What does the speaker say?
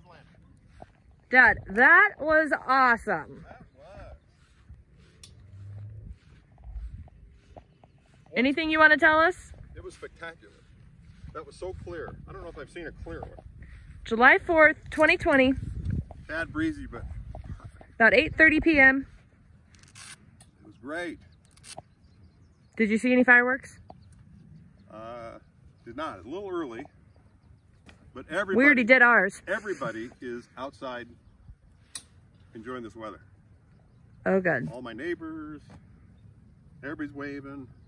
Dad, that was awesome. That was. Anything you want to tell us? It was spectacular. That was so clear. I don't know if I've seen a clear one. July 4th, 2020. Bad breezy, but About 8:30 p.m. it was great. Did you see any fireworks? Did not. It's a little early, but everybody. We already did ours. Everybody is outside enjoying this weather. Oh, good. All my neighbors, everybody's waving.